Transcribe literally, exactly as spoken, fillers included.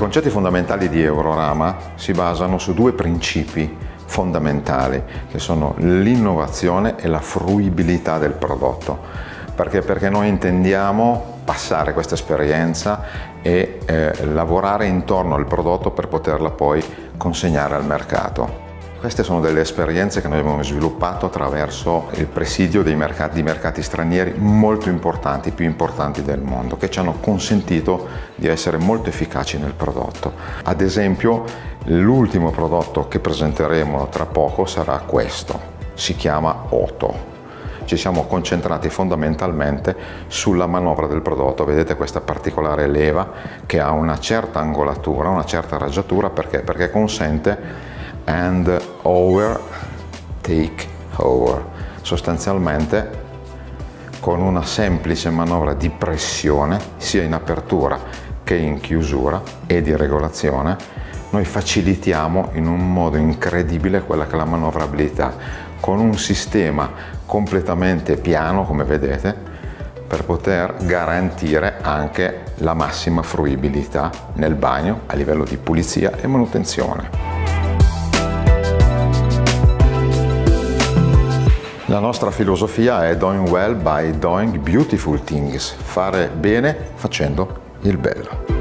concetti fondamentali di Eurorama si basano su due principi fondamentali, che sono l'innovazione e la fruibilità del prodotto. Perché? Perché noi intendiamo passare questa esperienza e eh, lavorare intorno al prodotto per poterla poi consegnare al mercato. Queste sono delle esperienze che noi abbiamo sviluppato attraverso il presidio dei mercati, di mercati stranieri molto importanti, più importanti del mondo, che ci hanno consentito di essere molto efficaci nel prodotto. Ad esempio, l'ultimo prodotto che presenteremo tra poco sarà questo, si chiama Oto. Ci siamo concentrati fondamentalmente sulla manovra del prodotto. Vedete questa particolare leva che ha una certa angolatura, una certa raggiatura, perché? Perché consente hand over, take over. Sostanzialmente, con una semplice manovra di pressione, sia in apertura che in chiusura e di regolazione, noi facilitiamo in un modo incredibile quella che è la manovrabilità, con un sistema completamente piano, come vedete, per poter garantire anche la massima fruibilità nel bagno a livello di pulizia e manutenzione. La nostra filosofia è doing well by doing beautiful things, fare bene facendo il bello.